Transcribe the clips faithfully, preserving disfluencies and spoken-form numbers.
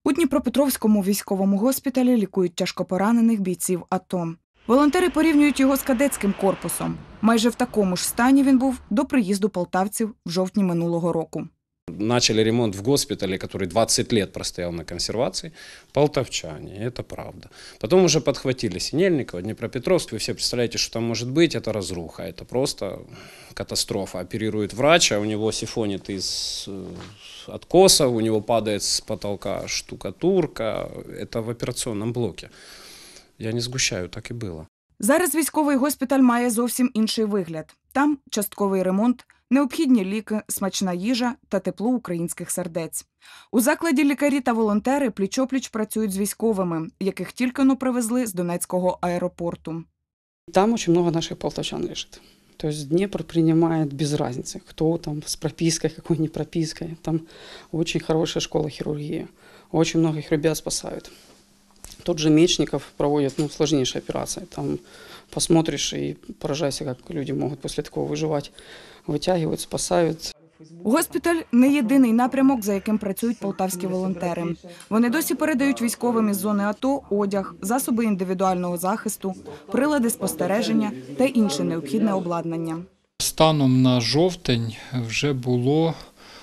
У Дніпропетровському військовому госпіталі лікують тяжкопоранених бійців АТО. Волонтери порівнюють його з кадетським корпусом. Майже в такому ж стані він був до приїзду полтавців в жовтні минулого року. Начали ремонт в госпитале, который двадцать лет простоял на консервации, полтавчане, это правда. Потом уже подхватили Синельникова, Днепропетровск. Вы все представляете, что там может быть, это разруха, это просто катастрофа. Оперирует врач, а у него сифонит из откосов, у него падает с потолка штукатурка. Это в операционном блоке. Я не сгущаю, так и было. Зараз військовий госпіталь має зовсім інший вигляд. Там частковий ремонт, необхідні ліки, смачна їжа та тепло українських сердець. У закладі лікарі та волонтери пліч-опліч працюють з військовими, яких тільки-но привезли з Донецького аеропорту. Там очень много наших полтавчан лежит. То есть Днепр принимает без разницы, кто там с пропиской, какой не пропиской. Там очень хорошая школа хирургии. Очень многих ребят спасают. Тот же Мечников проводит ну, сложнейшие операции. Там посмотришь и поражайся, как люди могут после такого выживать. Витягують, спасають. Госпіталь – не єдиний напрямок, за яким працюють полтавські волонтери. Вони досі передають військовим із зони АТО одяг, засоби індивідуального захисту, прилади спостереження та інше необхідне обладнання. Станом на жовтень вже було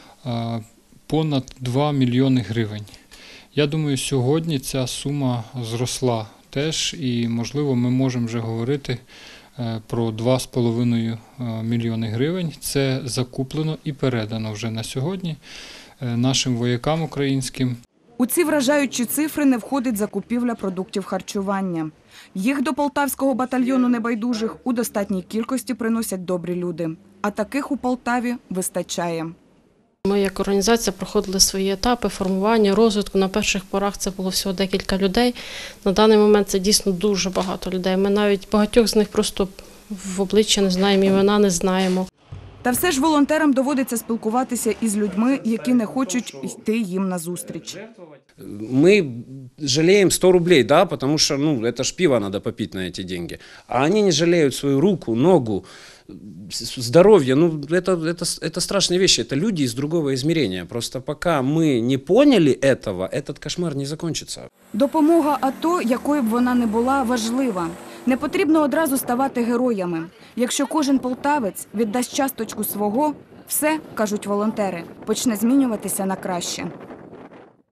понад два мільйони гривень. Я думаю, сьогодні ця сума зросла теж і, можливо, ми можемо вже говорити про два з половиною мільйони гривень. Це закуплено і передано вже на сьогодні нашим воякам українським. У ці вражаючі цифри не входить закупівля продуктів харчування. Їх до полтавського батальйону небайдужих у достатній кількості приносять добрі люди. А таких у Полтаві вистачає. Ми як організація проходили свої етапи формування, розвитку. На перших порах це було всього декілька людей. На даний момент це дійсно дуже багато людей. Ми навіть багатьох з них просто в обличчя не знаємо, імена не знаємо. Та все ж волонтерам доводиться спілкуватися із людьми, які не хочуть йти їм назустріч. Мы жалеем сто рублей, да, потому что, ну, это ж пиво надо попить на эти деньги. А они не жалеют свою руку, ногу, здоровье. Ну, это, это, это страшные вещи, это люди из другого измерения. Просто пока мы не поняли этого, этот кошмар не закончится. Допомога АТО, якою б вона не була, важлива. Не потрібно одразу ставати героями. Якщо кожен полтавець віддасть часточку свого, все, кажуть волонтери, почне змінюватися на краще.